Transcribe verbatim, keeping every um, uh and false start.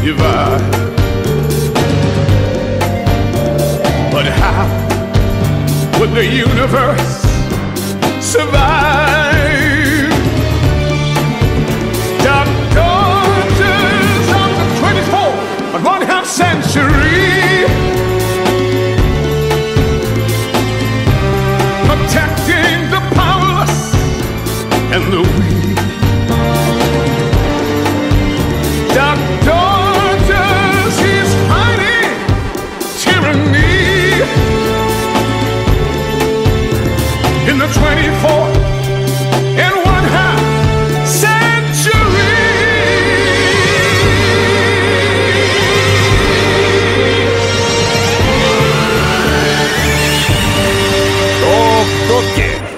divide. But how would the universe survive? Dark daughters of the twenty-fourth and one half century, protecting the powerless and the weak. Dark daughters, he's fighting tyranny in the twenty-fourth and one half century. Toque.